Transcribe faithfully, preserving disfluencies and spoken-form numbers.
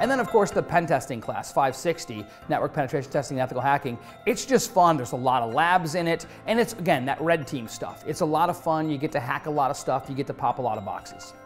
And then of course the pen testing class, five sixty, network penetration testing and ethical hacking. It's just fun. There's a lot of labs in it. And it's, again, that red team stuff. It's a lot of fun. You get to hack a lot of stuff. You get to pop a lot of boxes.